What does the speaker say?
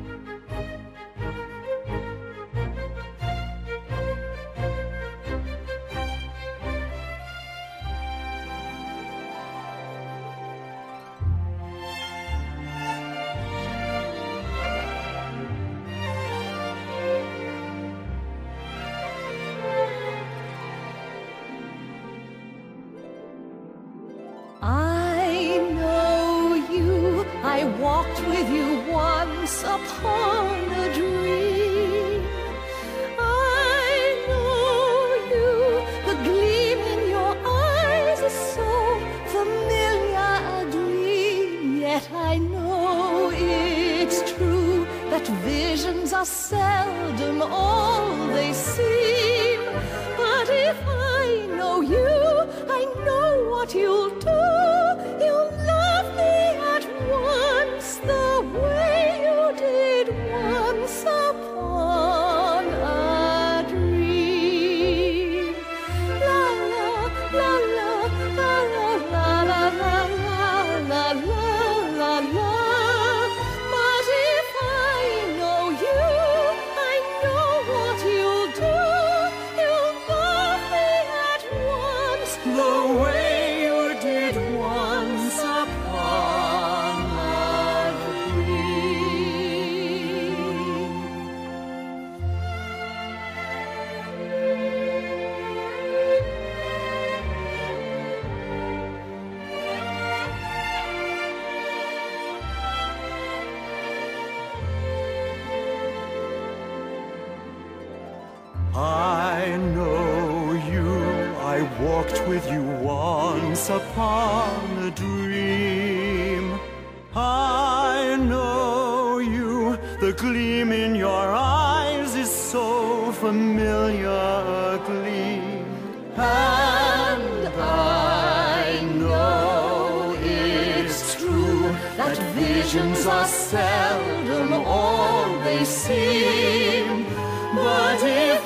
I walked with you once upon a dream. I know you, the gleam in your eyes is so familiar a gleam. Yet I know it's true that visions are seldom all they seem. But if I know you, I know what you'll do. You'll love me at once the way you did once upon a dream. La la la la la la la la la la la la. But if I know you, I know what you'll do. You'll love me at once the way you did once upon a dream. I know you, I walked with you once upon a dream. I know you, the gleam in your eyes is so familiar a gleam. And I know it's true that visions are seldom all they seem. But if